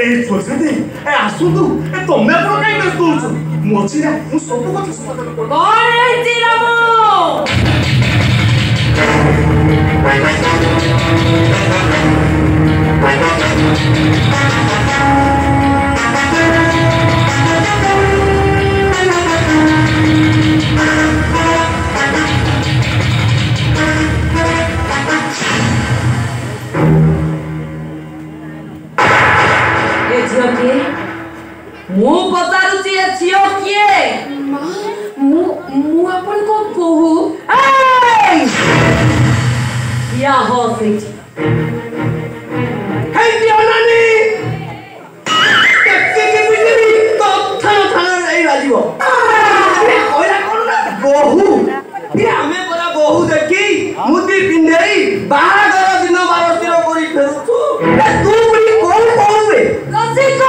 छोटे ए आसुतु ए तमे अपन काई दस दोछ मोची रे मु सब कथा समाधान कर कौन है चिरामु मु पचारुची ए छियो किए मु अपन को कहू ए या हो से हे दियानानी केके के बिजली तो थाना ए राजीव ओला कोन ना बहु ये हमें परा बहु देखी मुदी पिंडेई बाहागर दिन 12 दिन करी फेरुछु ए तू बड़ी कोन कोन रे रसिको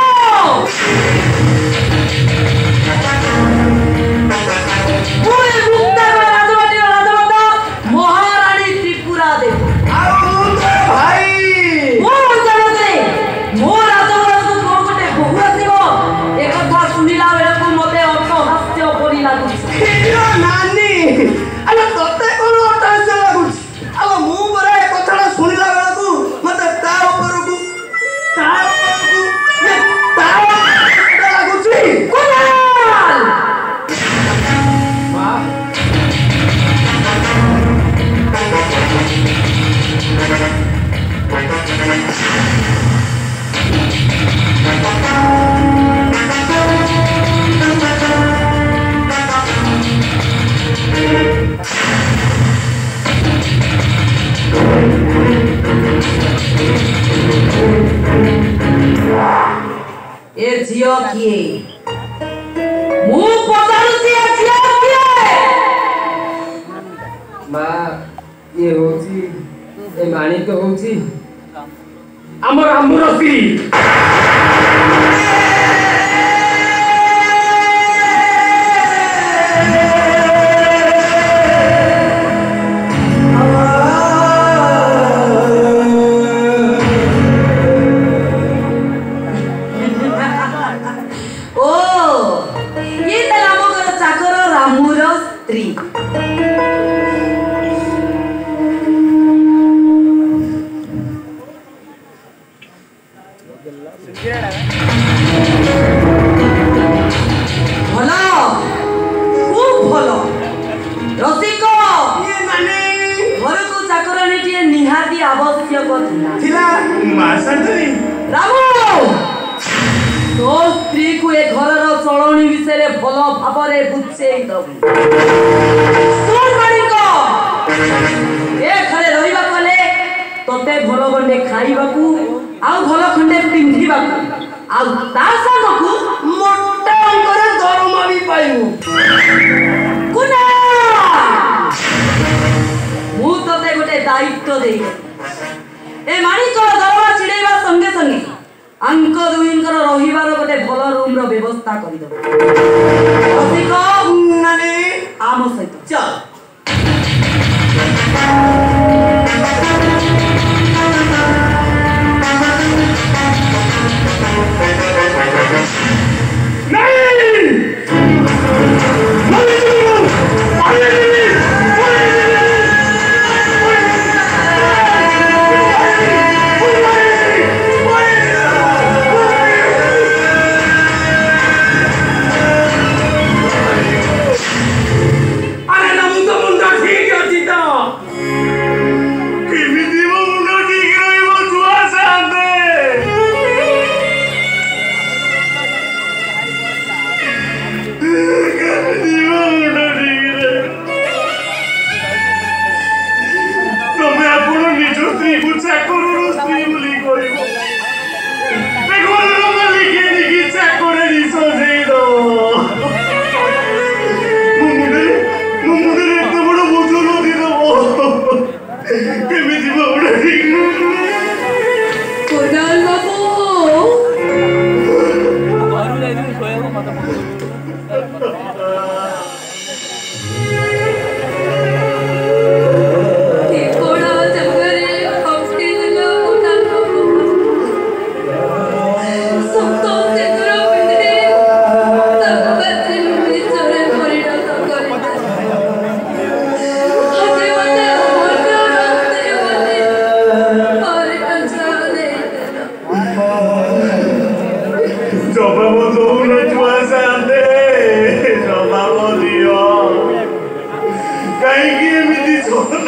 ए जियो किए मु पचारुची ए जियो किए मा ये होची ए माणिक होची हमर हमरसी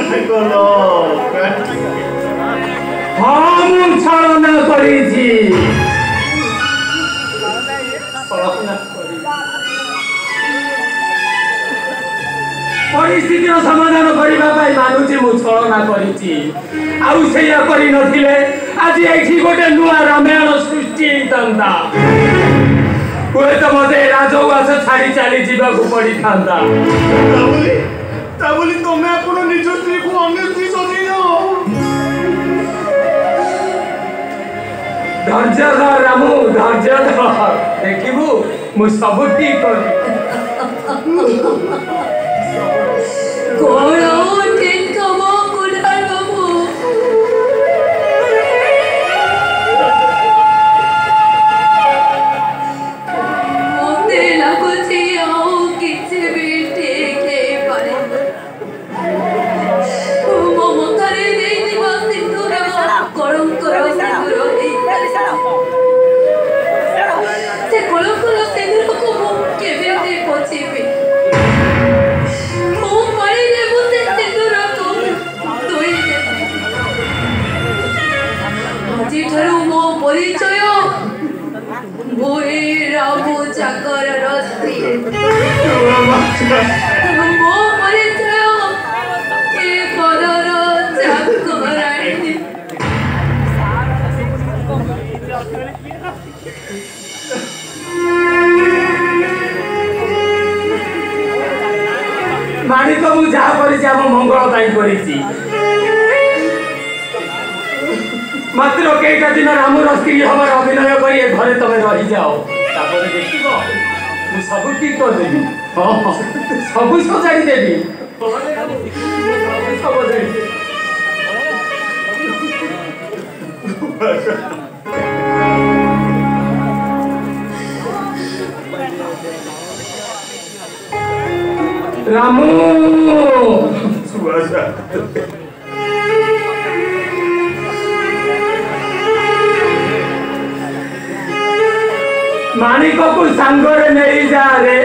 हाँ मु छलना करिछि परिस्थितिर समाधान करबा पाई मानुछि मु छलना करिछि आउ सेया करि नथिले आज एठी गोटे नुआ रामायण सृष्टि तंदा कोए तो मते राजउवास छाड़ी चली जीवाकू पड़ी थांदा ताबोली तमे अपन निज स्त्री को अन्य स्त्री सजेइनो धैर्य धर रामू धैर्य धर देखिबू मु सब ठीक करी कोण टेन कमो कुडाल बाबू मोते लागुछि आउ किछि भी ठीक हे पारे मो मथरे देई दिबा सिंदूर कलंकर सिंदूर से कलंकर सिंदूर को मो केबे दे पछिबे मो परिचय मोए रामू चाकर रस्ती मो परिचय ए करर चाकरानी मानिक मु जा करिछि हम मंगल ताई करिछि मात्र केटा दिन रामर स्त्री हमार अभिनय करी घरे तमे रही जाओ तापर देखिबो मु सब ठीक कर देबी हां सब सजाई देबी सब सजाई रामू सुवासा मानिक को सांगरे नहीं जा रे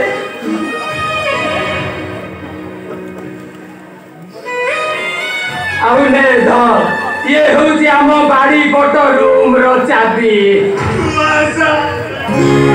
आउ ने ध ये होची आम बाड़ी पट रूम रो चाबी